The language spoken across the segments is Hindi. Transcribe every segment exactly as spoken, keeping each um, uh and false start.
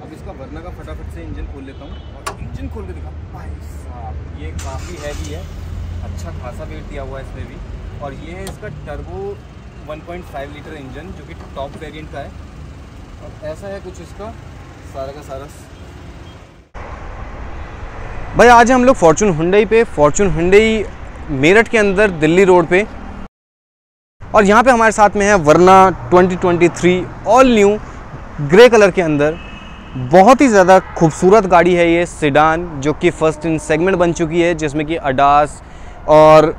अब इसका वरना का फटाफट से इंजन खोल लेता हूँ और इंजन खोल के दिखा भाई साहब, ये काफ़ी हैवी है, अच्छा खासा वेट दिया हुआ है इसमें भी। और ये है इसका turbo one point five litre engine जो कि टॉप वेरिएंट का है। और ऐसा है कुछ इसका सारा का सारा। भाई आज हम लोग फॉर्च्यून हुंडई पे, फॉर्च्यून हुंडई मेरठ के अंदर दिल्ली रोड पे, और यहाँ पे हमारे साथ में है Verna twenty twenty three all new grey colour के अंदर। बहुत ही ज़्यादा खूबसूरत गाड़ी है ये सेडान, जो कि फर्स्ट इन सेगमेंट बन चुकी है, जिसमें कि अडास और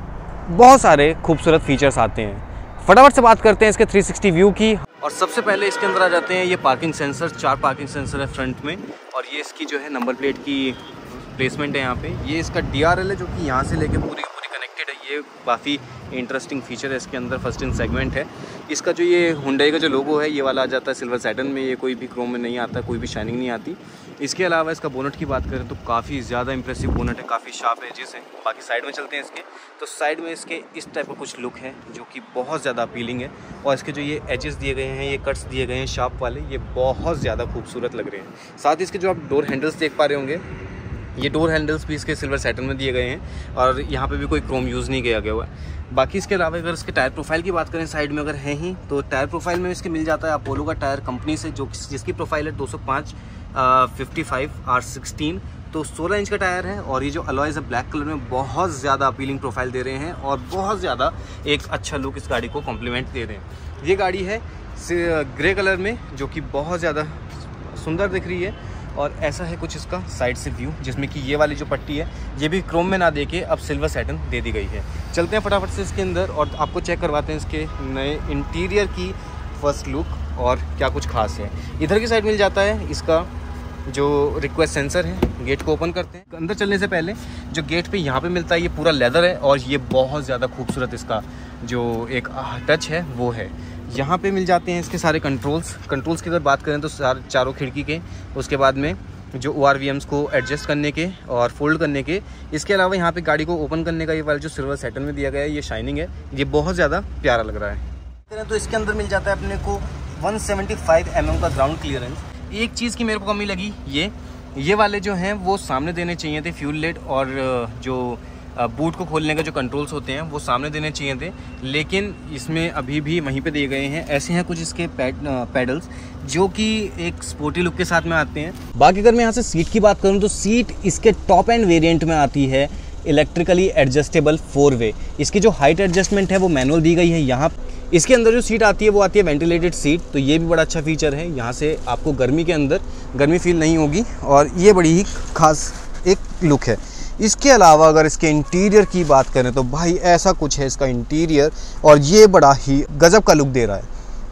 बहुत सारे खूबसूरत फीचर्स आते हैं। फटाफट से बात करते हैं इसके थ्री सिक्सटी व्यू की। और सबसे पहले इसके अंदर आ जाते हैं ये पार्किंग सेंसर, चार पार्किंग सेंसर है फ्रंट में, और ये इसकी जो है नंबर प्लेट की प्लेसमेंट है यहाँ पे। ये इसका डी आर एल है जो कि यहाँ से लेके पूरी पूरी कनेक्टेड है। ये काफ़ी इंटरेस्टिंग फीचर है इसके अंदर, फर्स्ट इन सेगमेंट है। इसका जो ये हुंडई का जो लोगो है ये वाला आ जाता है सिल्वर सैटन में, ये कोई भी क्रोम में नहीं आता, कोई भी शाइनिंग नहीं आती। इसके अलावा इसका बोनट की बात करें तो काफ़ी ज़्यादा इंप्रेसिव बोनट है, काफ़ी शार्प एजेस हैं। बाकी साइड में चलते हैं इसके, तो साइड में इसके इस टाइप का कुछ लुक है जो कि बहुत ज़्यादा अपीलिंग है। और इसके जो ये एजेस दिए गए हैं, ये कट्स दिए गए हैं शार्प वाले, ये बहुत ज़्यादा खूबसूरत लग रहे हैं। साथ ही इसके जो आप डोर हैंडल्स देख पा रहे होंगे, ये डोर हैंडल्स भी इसके सिल्वर सैटन में दिए गए हैं, और यहाँ पे भी कोई क्रोम यूज़ नहीं किया गया हुआ है। बाकी इसके अलावा अगर इसके टायर प्रोफाइल की बात करें साइड में अगर है ही, तो टायर प्रोफाइल में इसके मिल जाता है अपोलो का टायर कंपनी से, जो जिसकी प्रोफाइल है दो सौ पाँच फिफ्टी फाइव आर सिक्सटीन, तो सोलह इंच का टायर है। और ये जो अलॉयज़ है ब्लैक कलर में बहुत ज़्यादा अपीलिंग प्रोफाइल दे रहे हैं, और बहुत ज़्यादा एक अच्छा लुक इस गाड़ी को कॉम्प्लीमेंट दे रहे हैं। ये गाड़ी है ग्रे कलर में जो कि बहुत ज़्यादा सुंदर दिख रही है। और ऐसा है कुछ इसका साइड से व्यू, जिसमें कि ये वाली जो पट्टी है ये भी क्रोम में ना देके अब सिल्वर सैटन दे दी गई है। चलते हैं फटाफट से इसके अंदर और आपको चेक करवाते हैं इसके नए इंटीरियर की फर्स्ट लुक और क्या कुछ खास है। इधर की साइड मिल जाता है इसका जो रिक्वेस्ट सेंसर है। गेट को ओपन करते हैं। अंदर चलने से पहले जो गेट पे यहाँ पे मिलता है ये पूरा लेदर है, और ये बहुत ज़्यादा खूबसूरत इसका जो एक टच है वो है। यहाँ पे मिल जाते हैं इसके सारे कंट्रोल्स। कंट्रोल्स की अगर बात करें तो सारे चारों खिड़की के, उसके बाद में जो ओ आर वी एम्स को एडजस्ट करने के और फोल्ड करने के। इसके अलावा यहाँ पे गाड़ी को ओपन करने का ये वाला जो सिल्वर सैटन में दिया गया है, ये शाइनिंग है, ये बहुत ज़्यादा प्यारा लग रहा है। तो इसके अंदर मिल जाता है अपने को one seventy five M M का ग्राउंड क्लियरेंस। एक चीज़ की मेरे को कमी लगी, ये ये वाले जो हैं वो सामने देने चाहिए थे फ्यूल लेट, और जो बूट को खोलने के जो कंट्रोल्स होते हैं वो सामने देने चाहिए थे, लेकिन इसमें अभी भी वहीं पे दिए गए हैं। ऐसे हैं कुछ इसके पैड पैडल्स जो कि एक स्पोर्टी लुक के साथ में आते हैं। बाकी अगर मैं यहाँ से सीट की बात करूँ तो सीट इसके टॉप एंड वेरिएंट में आती है इलेक्ट्रिकली एडजस्टेबल फोर वे। इसकी जो हाइट एडजस्टमेंट है वो मैनुअल दी गई है। यहाँ इसके अंदर जो सीट आती है वो आती है वेंटिलेटेड सीट, तो ये भी बड़ा अच्छा फीचर है। यहाँ से आपको गर्मी के अंदर गर्मी फील नहीं होगी, और ये बड़ी ही खास एक लुक है। इसके अलावा अगर इसके इंटीरियर की बात करें तो भाई ऐसा कुछ है इसका इंटीरियर, और ये बड़ा ही गजब का लुक दे रहा है।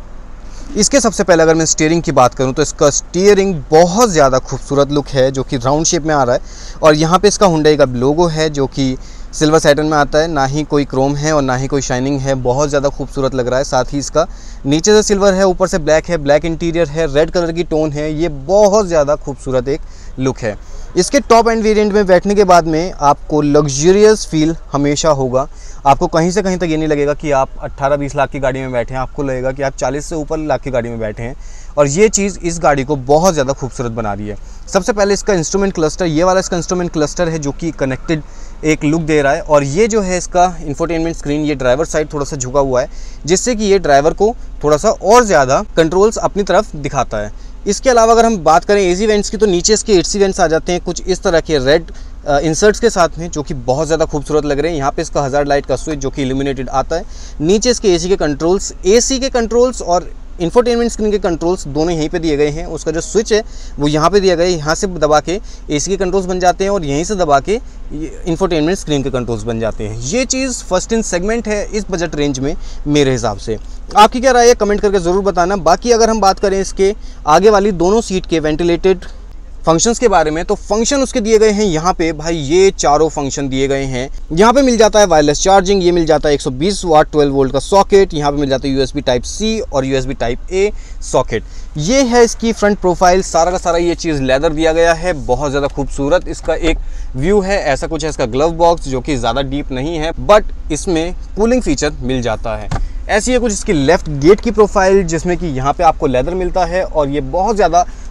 इसके सबसे पहले अगर मैं स्टीयरिंग की बात करूं तो इसका स्टीयरिंग बहुत ज़्यादा खूबसूरत लुक है, जो कि राउंड शेप में आ रहा है, और यहाँ पे इसका हुंडई का लोगो है जो कि सिल्वर सैटन में आता है। ना ही कोई क्रोम है और ना ही कोई शाइनिंग है, बहुत ज़्यादा खूबसूरत लग रहा है। साथ ही इसका नीचे से सिल्वर है, ऊपर से ब्लैक है, ब्लैक इंटीरियर है, रेड कलर की टोन है, ये बहुत ज़्यादा खूबसूरत एक लुक है। इसके टॉप एंड वेरिएंट में बैठने के बाद में आपको लग्जरियस फील हमेशा होगा। आपको कहीं से कहीं तक ये नहीं लगेगा कि आप अट्ठारह बीस लाख की गाड़ी में बैठे हैं, आपको लगेगा कि आप चालीस से ऊपर लाख की गाड़ी में बैठे हैं, और ये चीज़ इस गाड़ी को बहुत ज़्यादा खूबसूरत बना रही है। सबसे पहले इसका इंस्ट्रूमेंट क्लस्टर, ये वाला इसका इंस्ट्रूमेंट क्लस्टर है जो कि कनेक्टेड एक लुक दे रहा है, और ये जो है इसका इंफोटेनमेंट स्क्रीन, ये ड्राइवर साइड थोड़ा सा झुका हुआ है, जिससे कि ये ड्राइवर को थोड़ा सा और ज़्यादा कंट्रोल्स अपनी तरफ दिखाता है। इसके अलावा अगर हम बात करें एसी वेंट्स की, तो नीचे इसके एसी वेंट्स आ जाते हैं कुछ इस तरह के रेड इंसर्ट्स के साथ में, जो कि बहुत ज़्यादा खूबसूरत लग रहे हैं। यहाँ पे इसका हज़ार्ड लाइट का स्विच जो कि इल्यूमिनेटेड आता है। नीचे इसके एसी के कंट्रोल्स, एसी के कंट्रोल्स और इंफोटेनमेंट स्क्रीन के कंट्रोल्स दोनों यहीं पे दिए गए हैं। उसका जो स्विच है वो यहाँ पे दिया गया है, यहाँ से दबा के एसी के कंट्रोल्स बन जाते हैं, और यहीं से दबा के इंफोटेनमेंट स्क्रीन के कंट्रोल्स बन जाते हैं। ये चीज़ फर्स्ट इन सेगमेंट है इस बजट रेंज में मेरे हिसाब से। आपकी क्या राय है कमेंट करके ज़रूर बताना। बाकी अगर हम बात करें इसके आगे वाली दोनों सीट के वेंटिलेटेड फंक्शंस के बारे में, तो फंक्शन उसके दिए गए हैं यहाँ पे भाई, ये चारों फंक्शन दिए गए हैं। यहाँ पे मिल जाता है वायरलेस चार्जिंग, ये मिल जाता है एक सौ बीस वाट ट्वेल्व वोल्ट का सॉकेट, यहाँ पे मिल जाता है यूएसबी टाइप सी और यूएसबी टाइप ए सॉकेट। ये है इसकी फ्रंट प्रोफाइल, सारा का सारा ये चीज़ लेदर दिया गया है, बहुत ज़्यादा खूबसूरत इसका एक व्यू है। ऐसा कुछ है इसका ग्लव बॉक्स जो कि ज़्यादा डीप नहीं है, बट इसमें कूलिंग फीचर मिल जाता है। ऐसी है कुछ इसकी लेफ्ट गेट की प्रोफाइल, जिसमें कि यहाँ पे आपको लेदर मिलता है, और ये बहुत ज़्यादा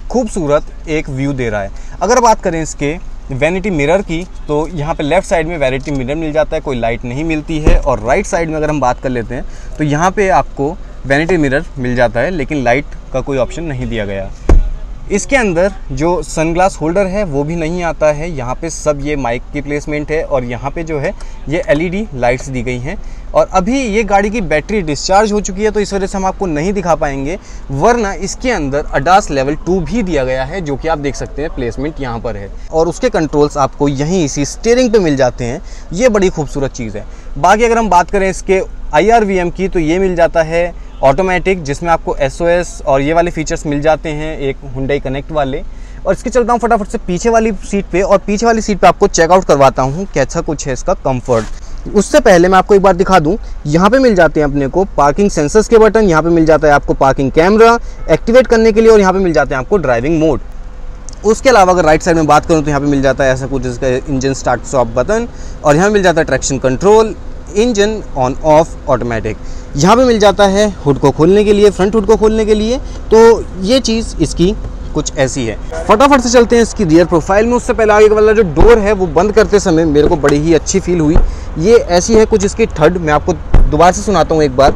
खूबसूरत एक व्यू दे रहा है। अगर बात करें इसके वैनिटी मिरर की, तो यहाँ पे लेफ़्ट साइड में वैनिटी मिरर मिल जाता है, कोई लाइट नहीं मिलती है। और राइट साइड में अगर हम बात कर लेते हैं तो यहाँ पे आपको वैनिटी मिरर मिल जाता है, लेकिन लाइट का कोई ऑप्शन नहीं दिया गया। इसके अंदर जो सनग्लास होल्डर है वो भी नहीं आता है। यहाँ पे सब ये माइक की प्लेसमेंट है और यहाँ पे जो है ये एलईडी लाइट्स दी गई हैं। और अभी ये गाड़ी की बैटरी डिस्चार्ज हो चुकी है, तो इस वजह से हम आपको नहीं दिखा पाएंगे, वरना इसके अंदर अडास लेवल टू भी दिया गया है, जो कि आप देख सकते हैं प्लेसमेंट यहाँ पर है। और उसके कंट्रोल्स आपको यहीं इसी स्टीयरिंग पे मिल जाते हैं। ये बड़ी खूबसूरत चीज़ है। बाकी अगर हम बात करें इसके आई आर वी एम की, तो ये मिल जाता है ऑटोमेटिक, जिसमें आपको एस ओ एस और ये वाले फीचर्स मिल जाते हैं, एक हुंडई कनेक्ट वाले। और इसके चलता हूँ फटाफट से पीछे वाली सीट पे, और पीछे वाली सीट पे आपको चेकआउट करवाता हूँ कैसा कुछ है इसका कंफर्ट। उससे पहले मैं आपको एक बार दिखा दूं, यहाँ पे मिल जाते हैं अपने को पार्किंग सेंसर्स के बटन, यहाँ पे मिल जाता है आपको पार्किंग कैमरा एक्टिवेट करने के लिए, और यहाँ पे मिल जाते हैं आपको ड्राइविंग मोड। उसके अलावा अगर राइट साइड में बात करूँ तो यहाँ पे मिल जाता है ऐसा कुछ जिसका इंजन स्टार्ट स्टॉप बटन, और यहाँ मिल जाता है traction control, engine on off automatic. यहाँ पे मिल जाता है हुड को खोलने के लिए, फ्रंट हुड को खोलने के लिए। तो ये चीज़ इसकी कुछ ऐसी है। फटाफट से चलते हैं इसकी रियर प्रोफाइल में। उससे पहले आगे वाला जो डोर है वो बंद करते समय मेरे को बड़ी ही अच्छी फील हुई। ये ऐसी है कुछ इसकी थर्ड, मैं आपको दोबारा से सुनाता हूँ एक बार।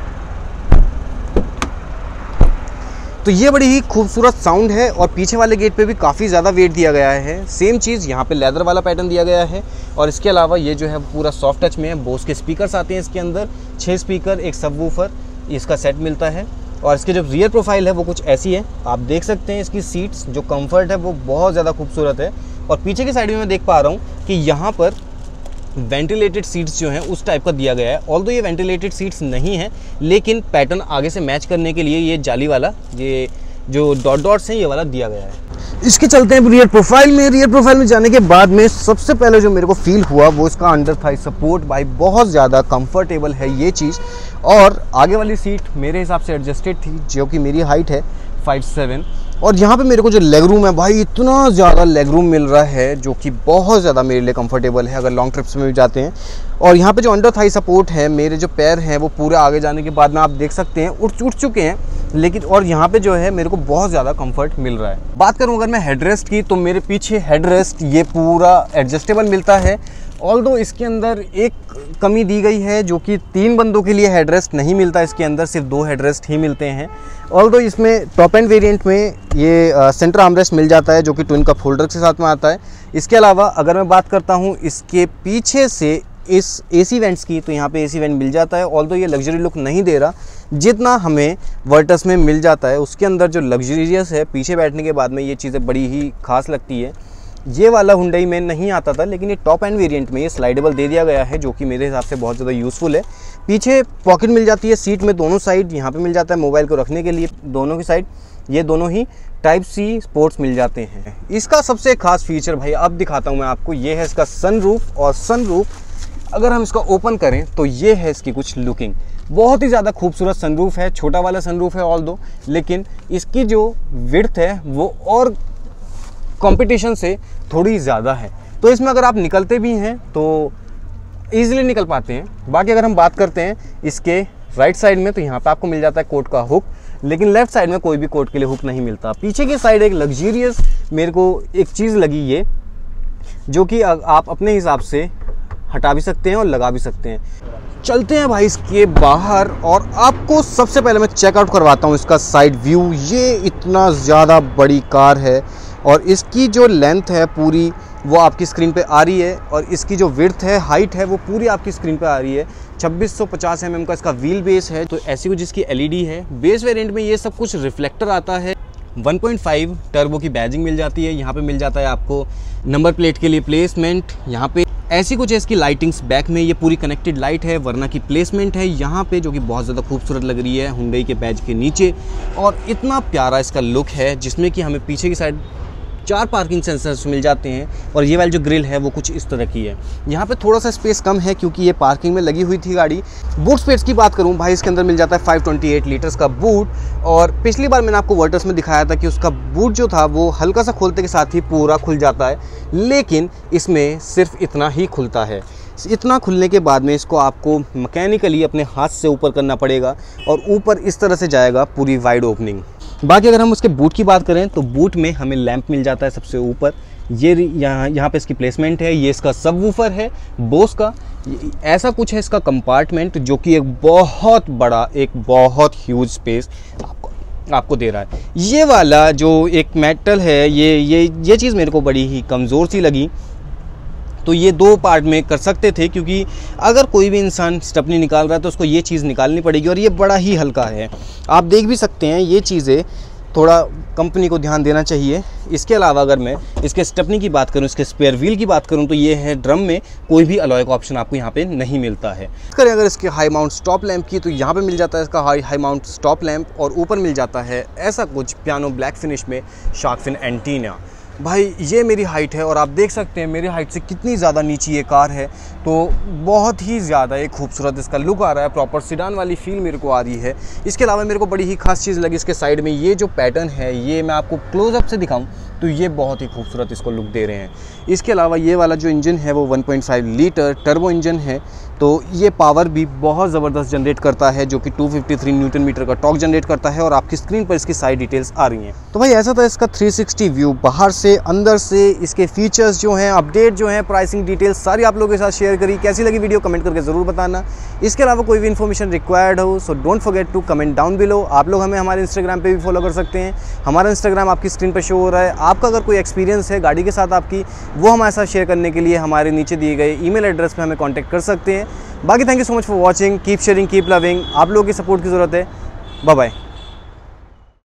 तो ये बड़ी ही खूबसूरत साउंड है, और पीछे वाले गेट पे भी काफ़ी ज़्यादा वेट दिया गया है। सेम चीज़ यहाँ पे लेदर वाला पैटर्न दिया गया है, और इसके अलावा ये जो है पूरा सॉफ्ट टच में है। बोस के स्पीकर्स आते हैं इसके अंदर, छः स्पीकर, एक सबवूफर, इसका सेट मिलता है। और इसके जो रियर प्रोफाइल है वो कुछ ऐसी है, आप देख सकते हैं। इसकी सीट्स जो कंफर्ट है वो बहुत ज़्यादा खूबसूरत है। और पीछे की साइड में मैं देख पा रहा हूँ कि यहाँ पर वेंटिलेटेड सीट्स जो हैं उस टाइप का दिया गया है। ऑल्दो ये वेंटिलेटेड सीट्स नहीं है, लेकिन पैटर्न आगे से मैच करने के लिए ये जाली वाला, ये जो डॉट डॉट्स हैं, ये वाला दिया गया है। इसके चलते हैं रियर प्रोफाइल में। रियर प्रोफाइल में जाने के बाद में सबसे पहले जो मेरे को फील हुआ वो इसका अंडर थाई सपोर्ट। भाई बहुत ज़्यादा कंफर्टेबल है ये चीज़। और आगे वाली सीट मेरे हिसाब से एडजस्टेड थी, जो कि मेरी हाइट है फाइव सेवन। और यहाँ पे मेरे को जो लेग रूम है भाई, इतना ज़्यादा लेग रूम मिल रहा है, जो कि बहुत ज़्यादा मेरे लिए कंफर्टेबल है अगर लॉन्ग ट्रिप्स में भी जाते हैं। और यहाँ पे जो अंडर थाई सपोर्ट है, मेरे जो पैर हैं वो पूरे आगे जाने के बाद में आप देख सकते हैं उठ उठ चुके हैं, लेकिन और यहाँ पे जो है मेरे को बहुत ज़्यादा कंफर्ट मिल रहा है। बात करूँ अगर मैं हेडरेस्ट की, तो मेरे पीछे हेडरेस्ट ये पूरा एडजस्टेबल मिलता है। ऑल्दो इसके अंदर एक कमी दी गई है, जो कि तीन बंदों के लिए हेडरेस्ट नहीं मिलता, इसके अंदर सिर्फ दो हेडरेस्ट ही मिलते हैं। ऑल्दो इसमें टॉप एंड वेरिएंट में ये सेंटर आर्मरेस्ट मिल जाता है, जो कि ट्विन कप होल्डर के साथ में आता है। इसके अलावा अगर मैं बात करता हूँ इसके पीछे से इस एसी वेंट्स की, तो यहाँ पे एसी वेंट मिल जाता है। ऑल्दो ये लग्जरी लुक नहीं दे रहा जितना हमें वर्टस में मिल जाता है। उसके अंदर जो लग्जरियस है, पीछे बैठने के बाद में ये चीज़ें बड़ी ही खास लगती है। ये वाला हुंडई में नहीं आता था, लेकिन ये टॉप एंड वेरिएंट में ये स्लाइडेबल दे दिया गया है, जो कि मेरे हिसाब से बहुत ज़्यादा यूज़फुल है। पीछे पॉकेट मिल जाती है सीट में दोनों साइड, यहाँ पे मिल जाता है मोबाइल को रखने के लिए दोनों की साइड। ये दोनों ही टाइप सी स्पोर्ट्स मिल जाते हैं। इसका सबसे खास फीचर भाई अब दिखाता हूँ मैं आपको, ये है इसका सनरूफ। और सनरूफ अगर हम इसका ओपन करें तो ये है इसकी कुछ लुकिंग। बहुत ही ज़्यादा खूबसूरत सनरूफ है, छोटा वाला सनरूफ है ऑल्दो, लेकिन इसकी जो विड्थ है वो और कंपटीशन से थोड़ी ज़्यादा है। तो इसमें अगर आप निकलते भी हैं तो ईज़िली निकल पाते हैं। बाकी अगर हम बात करते हैं इसके राइट साइड में, तो यहाँ पे आपको मिल जाता है कोट का हुक, लेकिन लेफ़्ट साइड में कोई भी कोट के लिए हुक नहीं मिलता। पीछे की साइड एक लग्जरियस मेरे को एक चीज़ लगी ये, जो कि आप अपने हिसाब से हटा भी सकते हैं और लगा भी सकते हैं। चलते हैं भाई इसके बाहर, और आपको सबसे पहले मैं चेकआउट करवाता हूँ इसका साइड व्यू। ये इतना ज़्यादा बड़ी कार है, और इसकी जो लेंथ है पूरी वो आपकी स्क्रीन पे आ रही है, और इसकी जो विड्थ है, हाइट है, वो पूरी आपकी स्क्रीन पे आ रही है। छब्बीस सौ पचास एम एम का इसका व्हील बेस है, तो ऐसी कुछ जिसकी एलईडी है। बेस वेरिएंट में ये सब कुछ रिफ्लेक्टर आता है। वन पॉइंट फाइव टर्बो की बैजिंग मिल जाती है। यहाँ पे मिल जाता है आपको नंबर प्लेट के लिए प्लेसमेंट। यहाँ पे ऐसी कुछ है इसकी लाइटिंग्स, बैक में ये पूरी कनेक्टेड लाइट है, वरना की प्लेसमेंट है यहाँ पे, जो कि बहुत ज़्यादा खूबसूरत लग रही है हुंडई के बैज के नीचे। और इतना प्यारा इसका लुक है, जिसमें कि हमें पीछे की साइड चार पार्किंग सेंसर्स मिल जाते हैं, और ये वाली जो ग्रिल है वो कुछ इस तरह की है। यहाँ पे थोड़ा सा स्पेस कम है, क्योंकि ये पार्किंग में लगी हुई थी गाड़ी। बूट स्पेस की बात करूँ भाई, इसके अंदर मिल जाता है फाइव ट्वेंटी एट लीटर्स का बूट। और पिछली बार मैंने आपको वर्टस में दिखाया था कि उसका बूट जो था वो हल्का सा खोलते के साथ ही पूरा खुल जाता है, लेकिन इसमें सिर्फ इतना ही खुलता है। इतना खुलने के बाद में इसको आपको मैकेनिकली अपने हाथ से ऊपर करना पड़ेगा, और ऊपर इस तरह से जाएगा पूरी वाइड ओपनिंग। बाकी अगर हम उसके बूट की बात करें तो बूट में हमें लैंप मिल जाता है सबसे ऊपर। ये यहाँ यहाँ पे इसकी प्लेसमेंट है। ये इसका सबवूफर है बोस का। ऐसा कुछ है इसका कंपार्टमेंट जो कि एक बहुत बड़ा, एक बहुत ह्यूज स्पेस आपको आपको दे रहा है। ये वाला जो एक मेटल है, ये ये ये चीज़ मेरे को बड़ी ही कमज़ोर सी लगी। तो ये दो पार्ट में कर सकते थे, क्योंकि अगर कोई भी इंसान स्टेपनी निकाल रहा है तो उसको ये चीज़ निकालनी पड़ेगी, और ये बड़ा ही हल्का है। आप देख भी सकते हैं ये चीज़ें, थोड़ा कंपनी को ध्यान देना चाहिए। इसके अलावा अगर मैं इसके स्टेपनी की बात करूं, इसके स्पेयर व्हील की बात करूं, तो ये है ड्रम में कोई भी अलॉय का ऑप्शन आपको यहाँ पे नहीं मिलता है। करें अगर इसके हाई माउंट स्टॉप लैंप की, तो यहाँ पे मिल जाता है इसका high high mount stop lamp, और ऊपर मिल जाता है ऐसा कुछ पियानो ब्लैक फिनिश में शार्क फिन एंटीना। भाई ये मेरी हाइट है, और आप देख सकते हैं मेरी हाइट से कितनी ज़्यादा नीचे ये कार है, तो बहुत ही ज़्यादा एक खूबसूरत इसका लुक आ रहा है। प्रॉपर सिडान वाली फील मेरे को आ रही है। इसके अलावा मेरे को बड़ी ही खास चीज़ लगी इसके साइड में ये जो पैटर्न है, ये मैं आपको क्लोजअप से दिखाऊं तो ये बहुत ही खूबसूरत इसको लुक दे रहे हैं। इसके अलावा ये वाला जो इंजन है वो one point five litre turbo engine है, तो ये पावर भी बहुत ज़बरदस्त जनरेट करता है, जो कि two fifty three newton metre का टॉर्क जनरेट करता है। और आपकी स्क्रीन पर इसकी सारी डिटेल्स आ रही हैं। तो भाई ऐसा था इसका थ्री सिक्सटी व्यू, बाहर से अंदर से इसके फीचर्स जो हैं, अपडेट जो हैं, प्राइसिंग डिटेल्स सारी आप लोगों के साथ शेयर करी। कैसी लगी वीडियो कमेंट करके ज़रूर बताना। इसके अलावा कोई भी इन्फॉर्मेशन रिक्वायर्ड हो so don't forget to comment down below. आप लोग हमें हमारे इंस्टाग्राम पे भी फॉलो कर सकते हैं। हमारा इंस्टाग्राम आपकी स्क्रीन पर शो हो रहा है। आपका अगर कोई एक्सपीरियंस है गाड़ी के साथ आपकी, वो हमारे साथ शेयर करने के लिए हमारे नीचे दिए गए ईमेल एड्रेस पे हमें कांटेक्ट कर सकते हैं। बाकी thank you so much for watching. Keep sharing, keep loving. आप लोगों की सपोर्ट की ज़रूरत है। Bye bye.